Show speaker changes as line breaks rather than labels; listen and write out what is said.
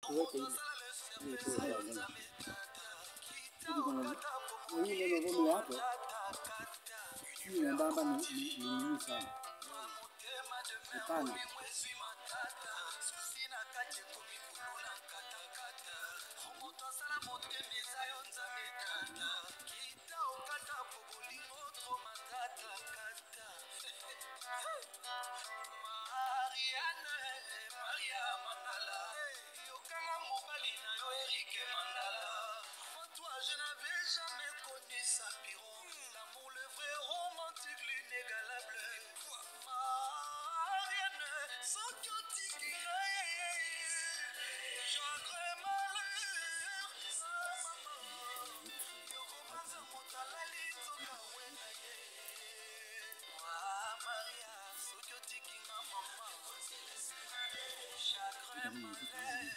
Je n'avais jamais connu ça, Piron. L'amour, le vrai romantique, l'inégalable. Marianne, sans cantique, j'aurais malheur. Yo commence à monter à la liste au Kawena. Maria, sans cantique, maman. Chagrin malheur.